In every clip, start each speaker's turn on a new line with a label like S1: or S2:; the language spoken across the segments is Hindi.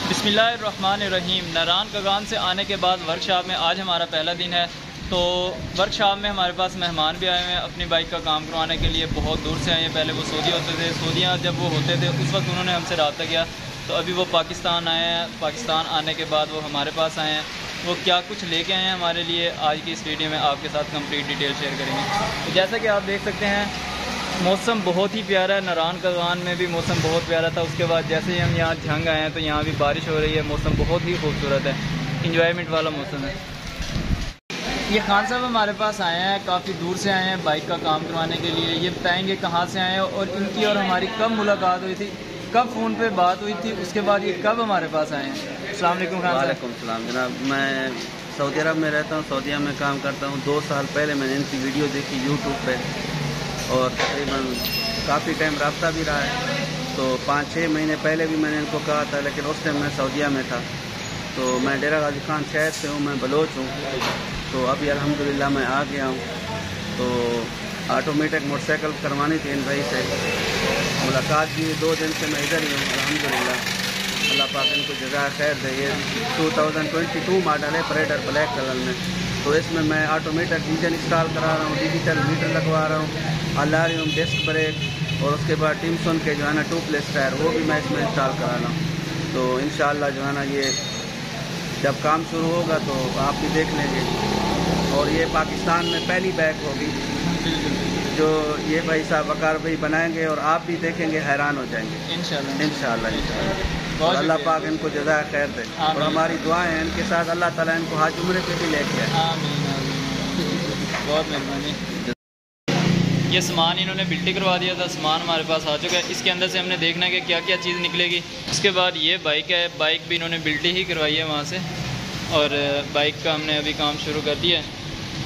S1: बिस्मिल्लाहिर्रहमानिर्रहीम। नारायण कगान से आने के बाद वर्कशॉप में आज हमारा पहला दिन है। तो वर्कशॉप में हमारे पास मेहमान भी आए हुए हैं अपनी बाइक का काम करवाने के लिए। बहुत दूर से आए हैं। पहले वो सऊदी होते थे, सऊदियाँ जब वो होते थे उस वक्त उन्होंने हमसे रब्ता किया। तो अभी वो पाकिस्तान आए हैं। पाकिस्तान आने के बाद वो हमारे पास आए हैं। वो क्या कुछ लेके आए हैं हमारे लिए, आज की इस वीडियो में आपके साथ कंप्लीट डिटेल शेयर करेंगे। तो जैसा कि आप देख सकते हैं, मौसम बहुत ही प्यारा है। नारायण कगान में भी मौसम बहुत प्यारा था। उसके बाद जैसे ही हम यहाँ झंग आए हैं तो यहाँ भी बारिश हो रही है। मौसम बहुत ही खूबसूरत है, इंजॉयमेंट वाला मौसम है। ये खान साहब हमारे पास आए हैं, काफ़ी दूर से आए हैं बाइक का काम करवाने के लिए। ये बताएंगे कहाँ से आए हैं और इनकी और हमारी कब मुलाकात हुई थी, कब फ़ोन पे बात हुई थी, उसके बाद ये कब हमारे पास आए हैं। अस्सलाम वालेकुम खान साहब।
S2: वालेकुम सलाम जनाब। मैं सऊदी अरब में रहता हूँ, सऊदीया में काम करता हूँ। 2 साल पहले मैंने इनकी वीडियो देखी यूट्यूब पे और तकरीबन काफ़ी टाइम रब्ता भी रहा है। तो 5-6 महीने पहले भी मैंने इनको कहा था, लेकिन उस टाइम मैं सऊदीया में था। तो मैं डेरा गाजी खान शहर से हूँ, मैं बलोच हूँ। तो अभी अल्हम्दुलिल्लाह मैं आ गया हूँ। तो ऑटोमेटिक मोटरसाइकिल करवानी थी इन भाई से, मुलाकात भी 2 दिन से मैं इधर ही हूँ अल्हम्दुलिल्लाह। अल्लाह पाक इनको जज़ाए खैर दे। ये 2022 मॉडल है, परेडर ब्लैक कलर में। तो इसमें मैं ऑटोमेटिक इंजन इंस्टॉल करा रहा हूँ, डिजिटल मीटर लगवा रहा हूँ, अलार्म, डिस्क ब्रेक और उसके बाद टिम्सन के जो है ना 2 प्लेस टायर वो भी मैं इसमें इंस्टॉल करा रहा हूँ। तो इंशाअल्लाह जो है ना ये जब काम शुरू होगा तो आप भी देख लेंगे। और ये पाकिस्तान में पहली बाइक होगी जो ये भाई साहब वकार भाई बनाएंगे और आप भी देखेंगे, हैरान हो जाएंगे इंशाअल्लाह। और अल्लाह पाक इनको जज़ाए खैर दे और हमारी दुआएं हैं इनके साथ। अल्लाह ताला इनको हज उम्रे पे भी लेके आए।
S1: बहुत मेहरबानी। ये सामान इन्होंने बिल्टी करवा दिया था, सामान हमारे पास आ चुका है। इसके अंदर से हमने देखना है कि क्या क्या चीज़ निकलेगी। उसके बाद ये बाइक है, बाइक भी इन्होंने बिल्टी ही करवाई है वहाँ से और बाइक का हमने अभी काम शुरू कर दिया है।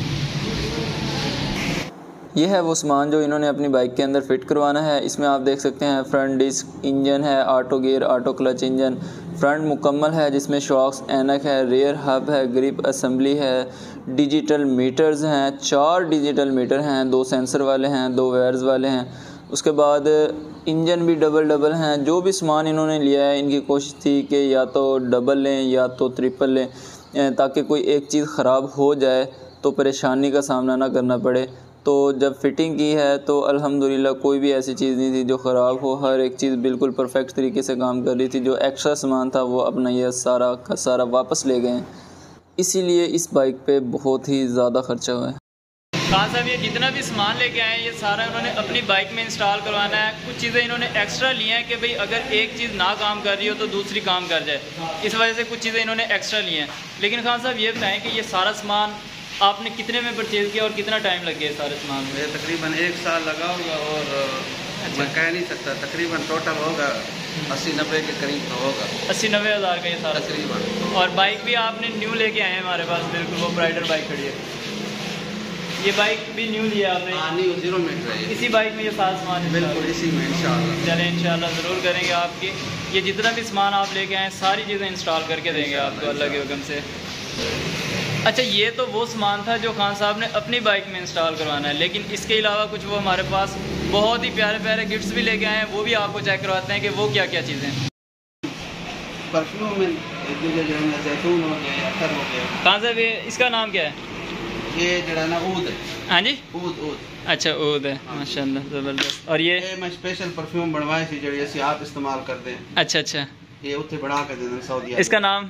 S1: ये है वो सामान जो इन्होंने अपनी बाइक के अंदर फ़िट करवाना है। इसमें आप देख सकते हैं फ्रंट डिस्क, इंजन है, auto gear, auto clutch engine, front मुकम्मल है जिसमें शॉक्स, ऐनक है, रेयर हब है, ग्रिप असेंबली है, डिजिटल मीटर्स हैं, 4 डिजिटल मीटर हैं, 2 सेंसर वाले हैं, 2 वायर्स वाले हैं। उसके बाद इंजन भी डबल हैं। जो भी सामान इन्होंने लिया है, इनकी कोशिश थी कि या तो डबल लें या तो ट्रिपल लें, ताकि कोई एक चीज़ ख़राब हो जाए तो परेशानी का सामना ना करना पड़े। तो जब फ़िटिंग की है तो अल्हम्दुलिल्लाह कोई भी ऐसी चीज़ नहीं थी जो ख़राब हो। हर एक चीज़ बिल्कुल परफेक्ट तरीके से काम कर रही थी। जो एक्स्ट्रा सामान था वो अपना ये सारा का सारा वापस ले गए। इसीलिए इस बाइक पे बहुत ही ज़्यादा ख़र्चा हुआ है। खान साहब ये जितना भी सामान लेके आए हैं ये सारा इन्होंने अपनी बाइक में इंस्टॉल करवाना है। कुछ चीज़ें इन्होंने एक्स्ट्रा ली हैं कि भाई अगर एक चीज़ ना काम कर रही हो तो दूसरी काम कर जाए, इस वजह से कुछ चीज़ें इन्होंने एक्स्ट्रा ली हैं। लेकिन खान साहब ये बताएँ कि ये सारा सामान आपने कितने में परचेज़ किया और कितना टाइम लग गया सारे सामान में?
S2: तकरीबन 1 साल लगा होगा और मैं कह नहीं सकता, तकरीबन टोटल होगा 80-90 के करीब तो होगा।
S1: 80-90 हज़ार का ये सारा
S2: तकरीबन।
S1: और बाइक भी आपने न्यू लेके आए हैं हमारे पास, बिल्कुल वो राइडर बाइक खड़ी है। ये बाइक भी न्यू लिया आपने?
S2: न्यू 0 मीटर है।
S1: इसी बाइक में ये सारा सामान?
S2: बिल्कुल इसी में इंशाल्लाह।
S1: चलें इंशाल्लाह ज़रूर करेंगे आपकी। ये जितना भी सामान आप लेके आए सारी चीज़ें इंस्टॉल करके देंगे आपको अल्लाह के हुक्म से। अच्छा, ये तो वो सामान था जो खान साहब ने अपनी बाइक में इंस्टॉल करवाना है, लेकिन इसके अलावा कुछ वो हमारे पास बहुत ही प्यारे प्यारे गिफ्ट्स भी लेके आए हैं। वो भी आपको चेक करवाते हैं कि वो क्या क्या चीज़ें हैं।
S2: परफ्यूम में जैतून हो गया, अतर हो गया।
S1: खान साहब ये इसका नाम क्या है?
S2: ये जड़ा ना ऊद है।
S1: हाँ जी,
S2: ऊद।
S1: अच्छा ऊद है, माशाल्लाह ज़बरदस्त। और ये
S2: मैं स्पेशल परफ्यूम बनवाई थी जड़ी ऐसे आप इस्तेमाल करते हैं।
S1: अच्छा,
S2: ये उत्थे बना के देते हैं सऊदी।
S1: इसका नाम?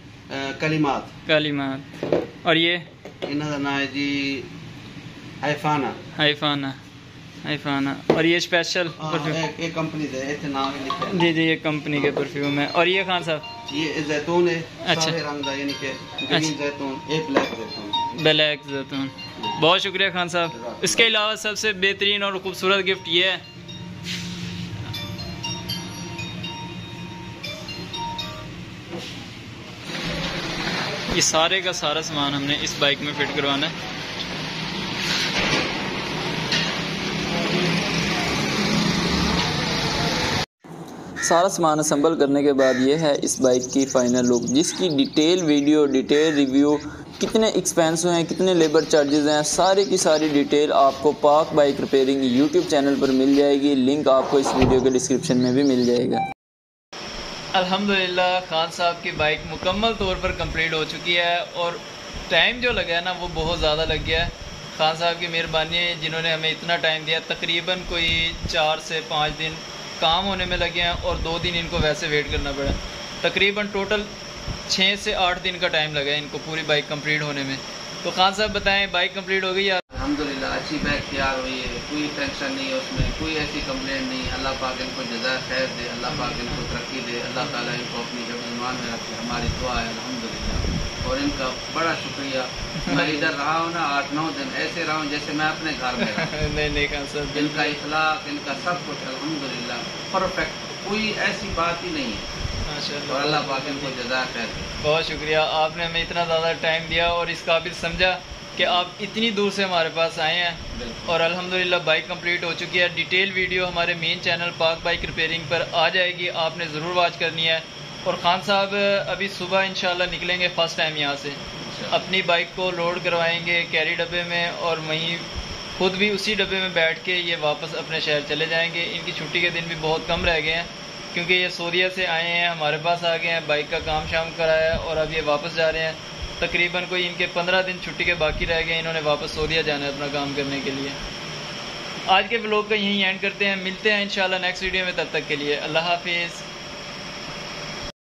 S1: कलीमात। और ये
S2: इन्हां दा नाम है जी
S1: हाइफाना। और ये स्पेशल परफ्यूम
S2: एक कंपनी दे इथे नाम लिखा है।
S1: जी, ये कंपनी के परफ्यूम है। और ये खान साहब
S2: ये जैतून है।
S1: अच्छा,
S2: सारे रंग दा, यानी कि ग्रीन जैतून, एक ब्लैक जैतून।
S1: बहुत शुक्रिया खान साहब। इसके अलावा सबसे बेहतरीन और खूबसूरत गिफ्ट ये है, ये सारे का सारा सामान हमने इस बाइक में फिट करवाना है। सारा सामान असम्बल करने के बाद ये है इस बाइक की फ़ाइनल लुक, जिसकी डिटेल वीडियो, डिटेल रिव्यू, कितने एक्सपेंस हैं, कितने लेबर चार्जेस हैं, सारी की सारी डिटेल आपको पाक बाइक रिपेयरिंग यूट्यूब चैनल पर मिल जाएगी। लिंक आपको इस वीडियो के डिस्क्रिप्शन में भी मिल जाएगा। अल्हम्दुलिल्लाह खान साहब की बाइक मुकम्मल तौर पर कंप्लीट हो चुकी है और टाइम जो लगा है ना वो बहुत ज़्यादा लग गया है। खान साहब की मेहरबानी है जिन्होंने हमें इतना टाइम दिया। तकरीबन कोई 4 से 5 दिन काम होने में लगे हैं और 2 दिन इनको वैसे वेट करना पड़ा। तकरीबन टोटल 6 से 8 दिन का टाइम लगा है इनको पूरी बाइक कंप्लीट होने में। तो खान साहब बताएं, बाइक कंप्लीट हो गई यार?
S2: अल्हम्दुलिल्लाह अच्छी बाइक तैयार हुई है, कोई टेंशन नहीं है उसमें, कोई ऐसी कंप्लेंट नहीं। अल्लाह पाक इनको जज़ा खैर दे, अल्लाह पाक इनको तरक्की दे, अल्लाह ताला इनको अपनी ईमान में रखे, हमारी दुआ है अल्हम्दुलिल्लाह। और इनका बड़ा शुक्रिया। मैं इधर रहा हूँ ना 8-9 दिन, ऐसे रहा हूँ जैसे मैं अपने घर में रहा।
S1: नहीं खान साहब,
S2: इनका इखलाक, इनका सब कुछ अल्हम्दुलिल्लाह परफेक्ट, कोई ऐसी बात ही नहीं है।
S1: माशाअल्लाह,
S2: और अल्लाह पाक इनको जज़ा खैर दे।
S1: बहुत शुक्रिया, आपने हमें इतना ज़्यादा टाइम दिया और इस काबिल समझा कि आप इतनी दूर से हमारे पास आए हैं। और अल्हम्दुलिल्लाह बाइक कंप्लीट हो चुकी है। डिटेल वीडियो हमारे main channel Pak bike repairing पर आ जाएगी, आपने ज़रूर वॉच करनी है। और ख़ान साहब अभी सुबह इंशाल्लाह निकलेंगे फ़र्स्ट टाइम यहाँ से, अपनी बाइक को लोड करवाएंगे कैरी डब्बे में और वहीं खुद भी उसी डब्बे में बैठ के ये वापस अपने शहर चले जाएंगे। इनकी छुट्टी के दिन भी बहुत कम रह गए हैं क्योंकि ये सऊदीया से आए हैं, हमारे पास आ गए हैं, बाइक का काम शाम कराया और अब ये वापस जा रहे हैं। तकरीबन कोई इनके 15 दिन छुट्टी के बाकी रह गए, इन्होंने वापस सऊदीया जाना है अपना काम करने के लिए। आज के व्लॉग का यहीं एंड करते हैं, मिलते हैं इंशाल्लाह नेक्स्ट वीडियो में, तब तक के लिए अल्लाह हाफिज़।